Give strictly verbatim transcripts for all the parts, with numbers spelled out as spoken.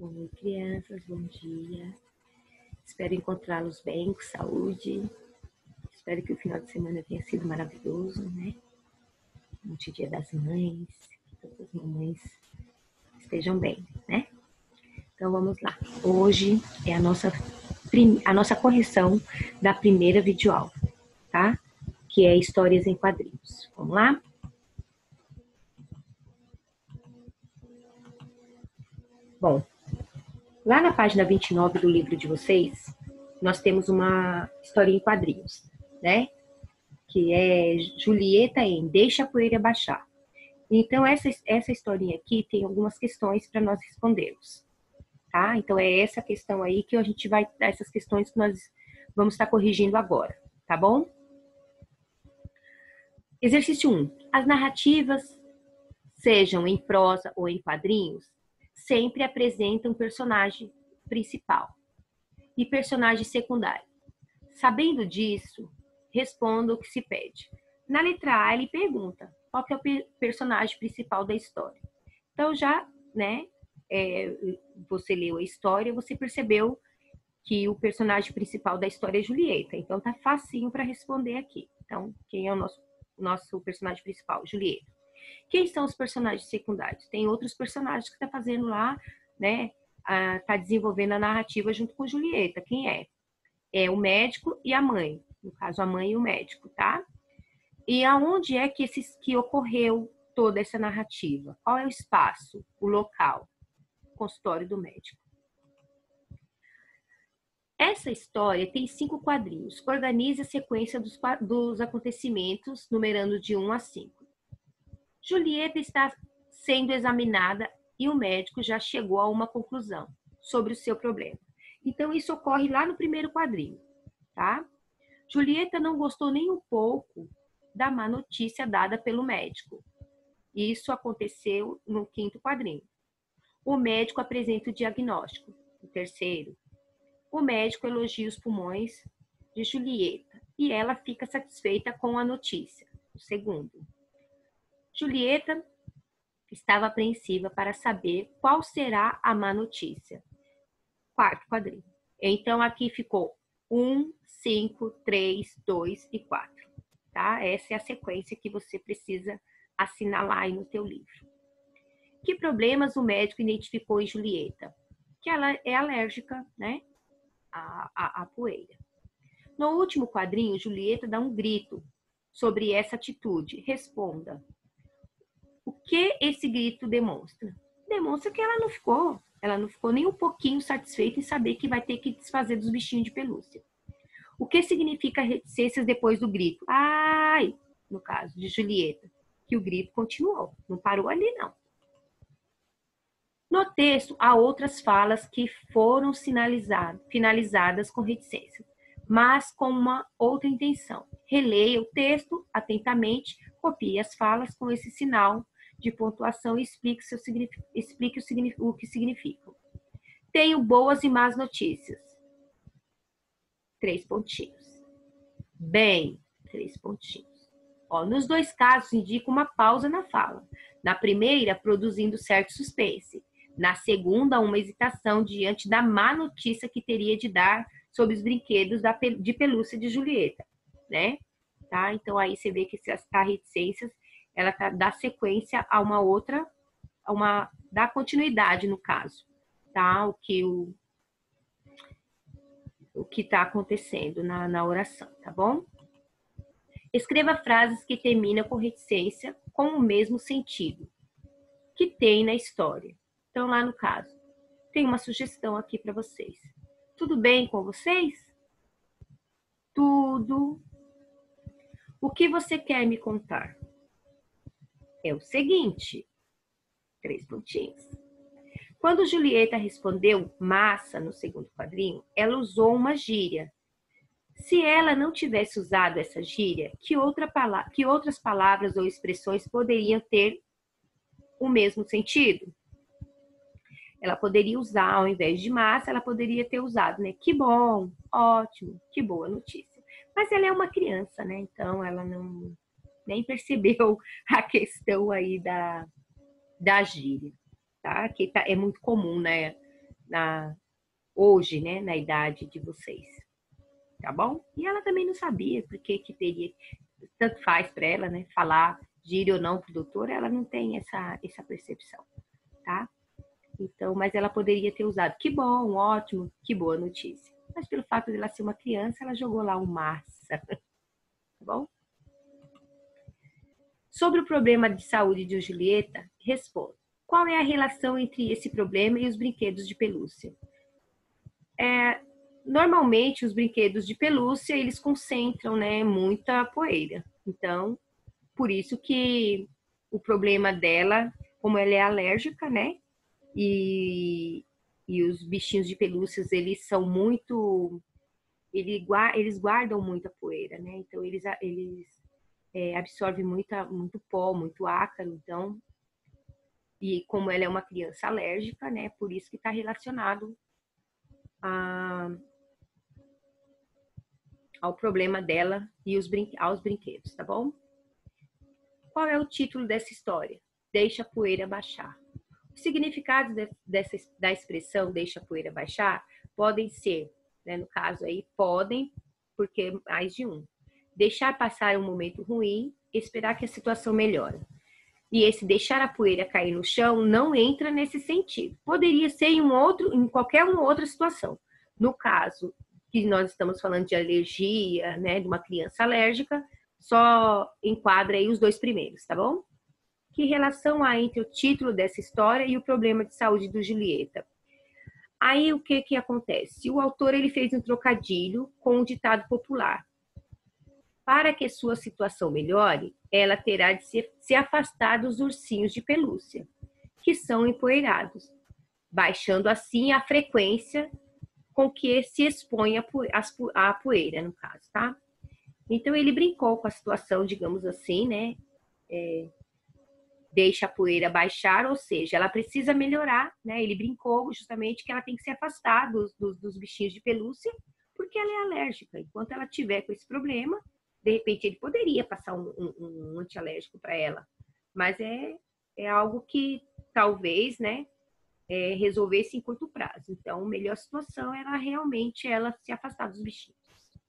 Oi, crianças, bom dia. Espero encontrá-los bem, com saúde. Espero que o final de semana tenha sido maravilhoso, né? Ontem, Dia das Mães, que todas as mamães estejam bem, né? Então, vamos lá. Hoje é a nossa, a nossa correção da primeira videoaula, tá? Que é Histórias em Quadrinhos. Vamos lá? Bom, lá na página vinte e nove do livro de vocês, nós temos uma história em quadrinhos, né? Que é Julieta em Deixa a Poeira Baixar. Então, essa, essa historinha aqui tem algumas questões para nós respondermos, tá? Então, é essa questão aí que a gente vai, essas questões que nós vamos estar corrigindo agora, tá bom? Exercício um. As narrativas, sejam em prosa ou em quadrinhos, sempre apresentam personagem principal e personagem secundário. Sabendo disso, responda o que se pede. Na letra A, ele pergunta qual que é o personagem principal da história. Então, já, né, é, você leu a história, você percebeu que o personagem principal da história é Julieta. Então, tá facinho para responder aqui. Então, quem é o nosso, nosso personagem principal? Julieta. Quem são os personagens secundários? Tem outros personagens que tá fazendo lá, né, a, tá desenvolvendo a narrativa junto com Julieta. Quem é? É o médico e a mãe. No caso, a mãe e o médico, tá? E aonde é que, esses, que ocorreu toda essa narrativa? Qual é o espaço, o local? O consultório do médico. Essa história tem cinco quadrinhos. Organize a sequência dos, dos acontecimentos, numerando de um a cinco. Julieta está sendo examinada e o médico já chegou a uma conclusão sobre o seu problema. Então, isso ocorre lá no primeiro quadrinho, tá? Julieta não gostou nem um pouco da má notícia dada pelo médico. Isso aconteceu no quinto quadrinho. O médico apresenta o diagnóstico. O terceiro. O médico elogia os pulmões de Julieta e ela fica satisfeita com a notícia. O segundo. Julieta estava apreensiva para saber qual será a má notícia. Quarto quadrinho. Então, aqui ficou um, cinco, três, dois e quatro. Tá? Essa é a sequência que você precisa assinalar aí no teu livro. Que problemas o médico identificou em Julieta? Que ela é alérgica, né, à, à, à poeira. No último quadrinho, Julieta dá um grito sobre essa atitude. Responda. O que esse grito demonstra? Demonstra que ela não ficou, ela não ficou nem um pouquinho satisfeita em saber que vai ter que desfazer dos bichinhos de pelúcia. O que significa reticências depois do grito? Ai, no caso de Julieta, que o grito continuou, não parou ali não. No texto, há outras falas que foram sinalizadas, finalizadas com reticências, mas com uma outra intenção. Releia o texto atentamente, copie as falas com esse sinal de pontuação e explique, seu, explique o, o que significam. Tenho boas e más notícias. Três pontinhos. Bem, três pontinhos. Ó, nos dois casos, indica uma pausa na fala. Na primeira, produzindo certo suspense. Na segunda, uma hesitação diante da má notícia que teria de dar sobre os brinquedos da, de pelúcia de Julieta, né? Tá? Então, aí você vê que essas reticências, ela tá, dá sequência a uma outra, a uma, dá continuidade no caso, tá? O que o, o que está acontecendo na, na oração, tá bom? Escreva frases que terminam com reticência com o mesmo sentido que tem na história. Então, lá no caso, tem uma sugestão aqui para vocês. Tudo bem com vocês? Tudo. O que você quer me contar? É o seguinte. Três pontinhos. Quando Julieta respondeu massa no segundo quadrinho, ela usou uma gíria. Se ela não tivesse usado essa gíria, que, outra palavra, que outras palavras ou expressões poderiam ter o mesmo sentido? Ela poderia usar, ao invés de massa, ela poderia ter usado, né? Que bom, ótimo, que boa notícia. Mas ela é uma criança, né? Então, ela não nem percebeu a questão aí da, da gíria, tá? Que tá, é muito comum, né? na, hoje, né, na idade de vocês, tá bom? E ela também não sabia porque que teria, tanto faz para ela, né, falar de ir ou não pro doutor, ela não tem essa, essa percepção, tá? Então, mas ela poderia ter usado. Que bom, ótimo, que boa notícia. Mas pelo fato de ela ser uma criança, ela jogou lá um massa, tá bom? Sobre o problema de saúde de Julieta, responde. Qual é a relação entre esse problema e os brinquedos de pelúcia? É, normalmente, os brinquedos de pelúcia, eles concentram, né, muita poeira. Então, por isso que o problema dela, como ela é alérgica, né, e, e os bichinhos de pelúcias, eles são muito... Eles guardam muita poeira, né? Então, eles, eles é, absorvem muita, muito pó, muito ácaro. Então, e como ela é uma criança alérgica, né? Por isso que está relacionado a, ao problema dela e os brin aos brinquedos, tá bom? Qual é o título dessa história? Deixa a poeira baixar. Os significados de, dessa, da expressão deixa a poeira baixar podem ser, né, no caso aí, podem, porque mais de um. Deixar passar um momento ruim, esperar que a situação melhore. E esse deixar a poeira cair no chão não entra nesse sentido. Poderia ser em, um outro, em qualquer uma outra situação. No caso que nós estamos falando de alergia, né, de uma criança alérgica, só enquadra aí os dois primeiros, tá bom? Que relação há entre o título dessa história e o problema de saúde do Julieta? Aí o que que acontece? O autor ele fez um trocadilho com um ditado popular. Para que sua situação melhore, ela terá de se, se afastar dos ursinhos de pelúcia, que são empoeirados, baixando assim a frequência com que se expõe a poeira, no caso, tá? Então ele brincou com a situação, digamos assim, né? É, deixa a poeira baixar, ou seja, ela precisa melhorar, né? Ele brincou justamente que ela tem que se afastar dos, dos, dos bichinhos de pelúcia, porque ela é alérgica. Enquanto ela tiver com esse problema, de repente ele poderia passar um, um, um antialérgico para ela, mas é, é algo que talvez, né, é, resolvesse em curto prazo. Então, a melhor situação era realmente ela se afastar dos bichinhos.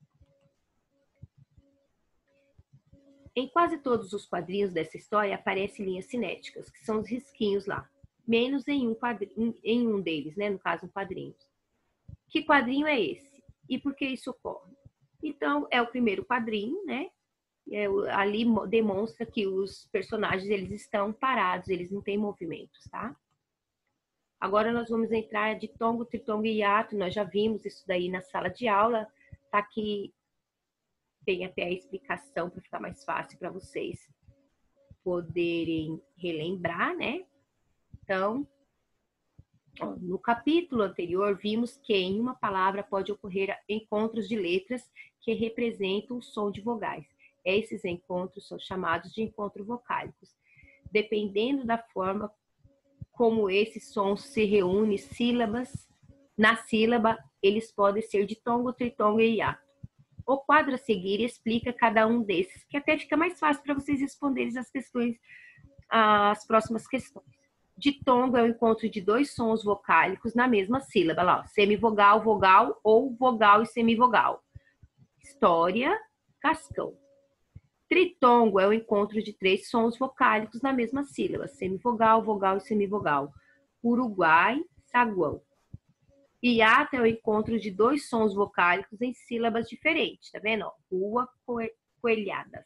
Em quase todos os quadrinhos dessa história aparecem linhas cinéticas, que são os risquinhos lá, menos em um, quadrinho, em um deles, né, no caso, um quadrinho. Que quadrinho é esse? E por que isso ocorre? Então, é o primeiro quadrinho, né? É, ali demonstra que os personagens eles estão parados, eles não têm movimentos, tá? Agora nós vamos entrar de tongo, tritongo e hiato, nós já vimos isso daí na sala de aula, tá aqui, tem até a explicação para ficar mais fácil para vocês poderem relembrar, né? Então, ó, no capítulo anterior, vimos que em uma palavra pode ocorrer encontros de letras que representam o som de vogais. Esses encontros são chamados de encontros vocálicos. Dependendo da forma como esse som se reúne sílabas, na sílaba, eles podem ser de tongo, tritongo e hiato. O quadro a seguir explica cada um desses, que até fica mais fácil para vocês responderem as questões, as próximas questões. Ditongo é o encontro de dois sons vocálicos na mesma sílaba, lá, ó, semivogal, vogal ou vogal e semivogal. História, Cascão. Tritongo é o encontro de três sons vocálicos na mesma sílaba, semivogal, vogal e semivogal. Uruguai, saguão. Hiato é o encontro de dois sons vocálicos em sílabas diferentes, tá vendo? Rua, coelhadas.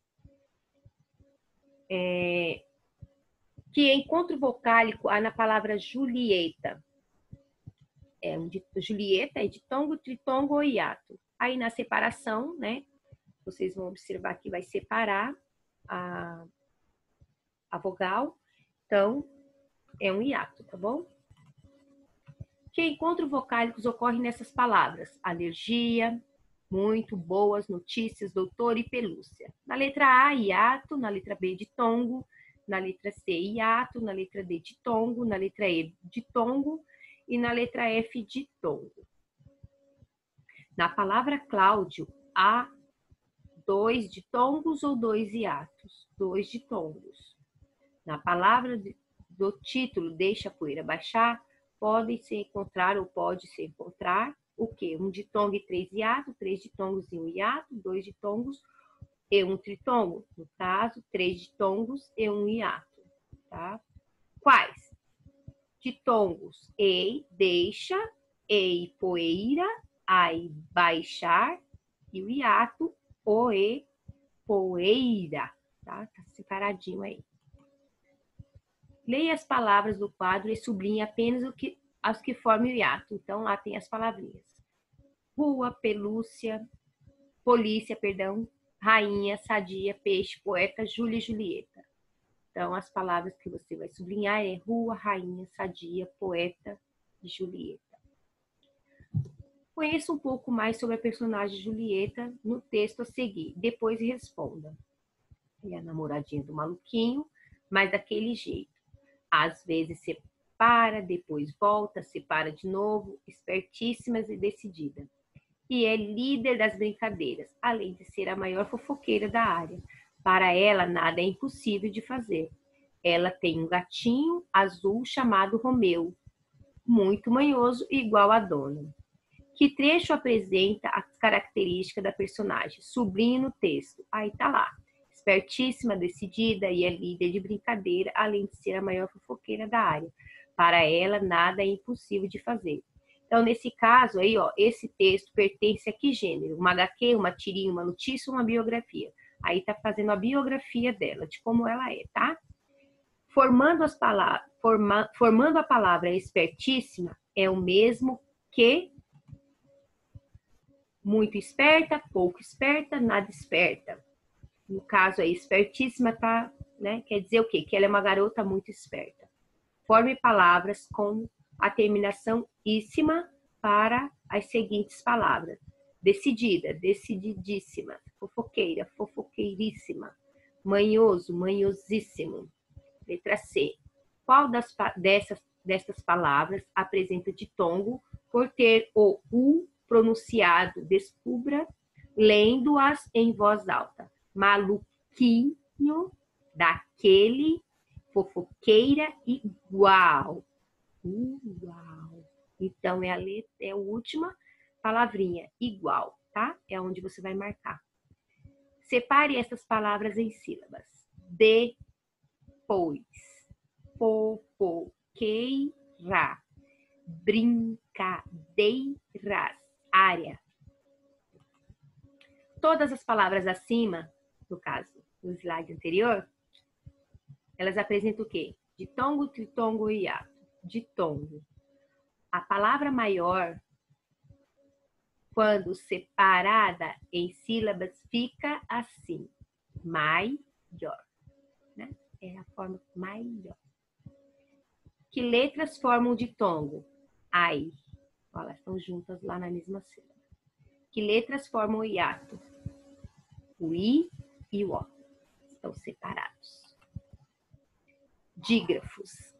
É... Que encontro vocálico há na palavra Julieta. É um de, Julieta é de tongo, tritongo ou hiato. Aí na separação, né? Vocês vão observar que vai separar a, a vogal. Então, é um hiato, tá bom? Que encontros vocálicos ocorrem nessas palavras? Alergia, muito, boas, notícias, doutor e pelúcia. Na letra A, hiato. Na letra B, de tongo. Na letra C, hiato. Na letra D, de tongo. Na letra E, de tongo. E na letra F, de tongo. Na palavra Cláudio, há dois de tongos ou dois hiatos? Dois de tongos. Na palavra do título, deixa a poeira baixar, podem se encontrar ou pode se encontrar o quê? Um ditongo e três hiatos, três ditongos e um hiato, dois ditongos e um tritongo. No caso, três ditongos e um hiato, tá? Quais? Ditongos: ei, deixa, ei, poeira, ai, baixar, e o hiato, oe, poeira, tá? Tá separadinho aí. Leia as palavras do quadro e sublinhe apenas o que, as que formam o hiato. Então, lá tem as palavrinhas. Rua, pelúcia, polícia, perdão, rainha, sadia, peixe, poeta, Júlia e Julieta. Então, as palavras que você vai sublinhar é rua, rainha, sadia, poeta e Julieta. Conheça um pouco mais sobre a personagem Julieta no texto a seguir. Depois responda. É a namoradinha do maluquinho, mas daquele jeito. Às vezes separa, depois volta, separa de novo, espertíssimas e decidida. E é líder das brincadeiras, além de ser a maior fofoqueira da área. Para ela, nada é impossível de fazer. Ela tem um gatinho azul chamado Romeu, muito manhoso e igual à dona. Que trecho apresenta as características da personagem? Sublinhe no texto. Aí tá lá. Espertíssima, decidida e é líder de brincadeira, além de ser a maior fofoqueira da área. Para ela, nada é impossível de fazer. Então, nesse caso aí, ó, esse texto pertence a que gênero? Uma agá quê, uma tirinha, uma notícia ou uma biografia? Aí tá fazendo a biografia dela, de como ela é, tá? Formando, as palavras, forma, formando a palavra espertíssima é o mesmo que muito esperta, pouco esperta, nada esperta. No caso aí, espertíssima, tá, né? Quer dizer o quê? Que ela é uma garota muito esperta. Forme palavras com a terminação íssima para as seguintes palavras. Decidida, decididíssima. Fofoqueira, fofoqueiríssima. Manhoso, manhosíssimo. Letra C. Qual das, dessas, dessas palavras apresenta ditongo por ter o U pronunciado? Descubra lendo-as em voz alta. Maluquinho, daquele, fofoqueira, igual. Uau! Então, é a letra, é a última palavrinha, igual, tá? É onde você vai marcar. Separe essas palavras em sílabas. Depois, fofoqueira, brincadeiras, área. Todas as palavras acima, no caso, no slide anterior, elas apresentam o quê? Ditongo, tritongo e hiato. Ditongo. A palavra maior, quando separada em sílabas, fica assim. Maior. Né? É a forma maior. Que letras formam ditongo? Ai. Olha, elas estão juntas lá na mesma sílaba. Que letras formam o hiato? O I e o O estão separados. Dígrafos.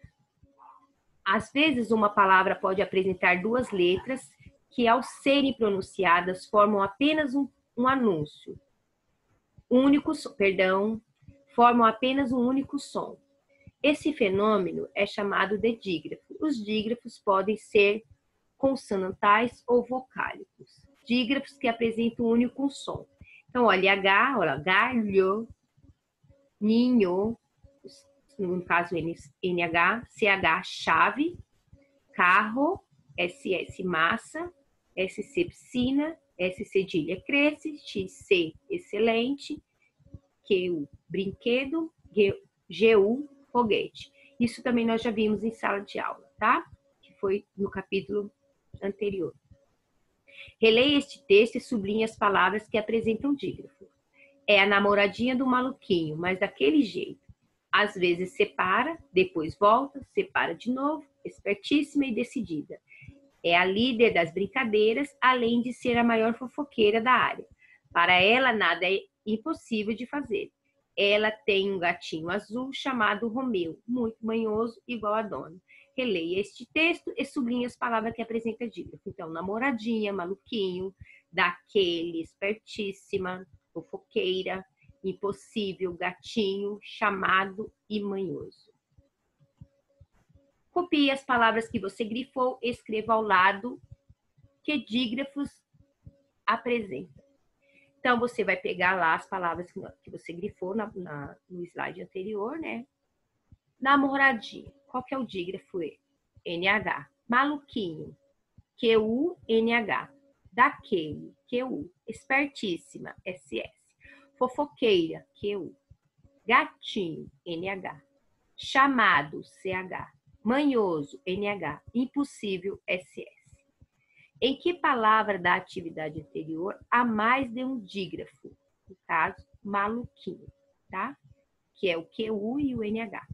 Às vezes, uma palavra pode apresentar duas letras que, ao serem pronunciadas, formam apenas um, um anúncio. Único, perdão, formam apenas um único som. Esse fenômeno é chamado de dígrafo. Os dígrafos podem ser consonantais ou vocálicos. Dígrafos que apresentam um único som. Então, olha, H, olha, galho, ninho, no caso N H, C H, chave, carro, S S, massa, S C, piscina, S cedilha, cresce, X C, excelente, Q U, brinquedo, G U, foguete. Isso também nós já vimos em sala de aula, tá? Que foi no capítulo anterior. Releia este texto e sublinhe as palavras que apresentam dígrafo. É a namoradinha do maluquinho, mas daquele jeito. Às vezes separa, depois volta, separa de novo, espertíssima e decidida. É a líder das brincadeiras, além de ser a maior fofoqueira da área. Para ela, nada é impossível de fazer. Ela tem um gatinho azul chamado Romeu, muito manhoso, igual a dona. Releia este texto e sublinhe as palavras que apresenta dígrafo. Então, namoradinha, maluquinho, daquele, espertíssima, fofoqueira, impossível, gatinho, chamado e manhoso. Copie as palavras que você grifou e escreva ao lado que dígrafos apresenta. Então, você vai pegar lá as palavras que você grifou na, na, no slide anterior, né? Namoradinho. Qual que é o dígrafo? N H. Maluquinho. Q U N H. Daquele. Q U. Espertíssima. S S. Fofoqueira. Q U. Gatinho. N H. Chamado. C H. Manhoso. N H. Impossível. S S. Em que palavra da atividade anterior há mais de um dígrafo? No caso, maluquinho, tá? Que é o Q U e o N H.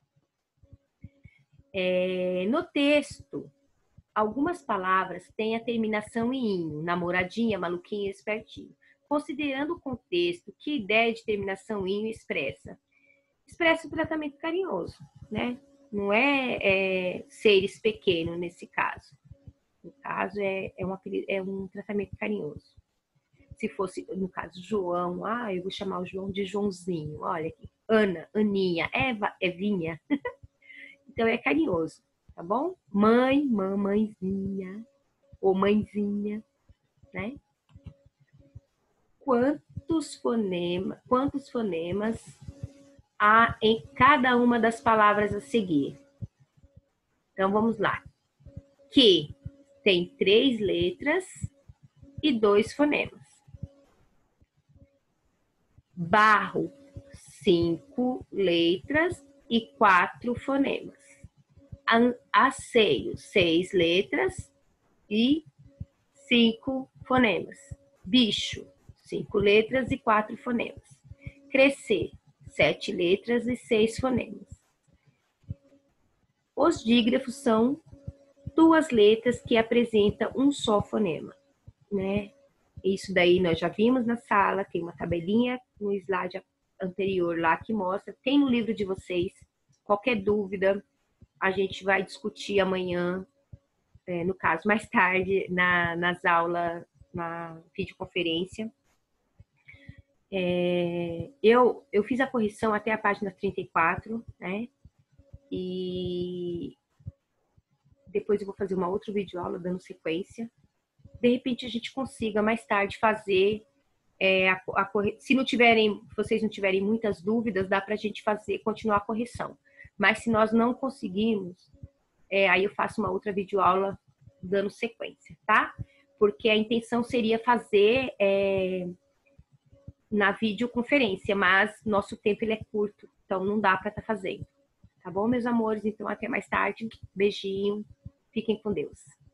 É, no texto, algumas palavras têm a terminação em inho, namoradinha, maluquinho, espertinho. Considerando o contexto, que ideia de terminação em inho expressa? Expressa o tratamento carinhoso, né? Não é, é seres pequenos nesse caso. No caso, é, é, um, é um tratamento carinhoso. Se fosse, no caso, João, ah, eu vou chamar o João de Joãozinho. Olha aqui. Ana, Aninha, Eva, Evinha. Então, é carinhoso, tá bom? Mãe, mamãezinha, ou mãezinha, né? Quantos fonemas, quantos fonemas há em cada uma das palavras a seguir? Então, vamos lá. Que tem três letras e dois fonemas. Barro, cinco letras e quatro fonemas. Asseio, seis letras e cinco fonemas. Bicho, cinco letras e quatro fonemas. Crescer, sete letras e seis fonemas. Os dígrafos são duas letras que apresentam um só fonema, né? Isso daí nós já vimos na sala, tem uma tabelinha no slide anterior lá que mostra, tem no livro de vocês. Qualquer dúvida, a gente vai discutir amanhã, é, no caso, mais tarde, na, nas aulas, na videoconferência. É, eu, eu fiz a correção até a página trinta e quatro, né? E depois eu vou fazer uma outra videoaula dando sequência. De repente a gente consiga mais tarde fazer, é, a, a corre... se não tiverem, vocês não tiverem muitas dúvidas, dá para a gente fazer, continuar a correção. Mas se nós não conseguirmos, é, aí eu faço uma outra videoaula dando sequência, tá? Porque a intenção seria fazer é, na videoconferência, mas nosso tempo ele é curto, então não dá para estar fazendo. Tá bom, meus amores? Então até mais tarde. Beijinho. Fiquem com Deus.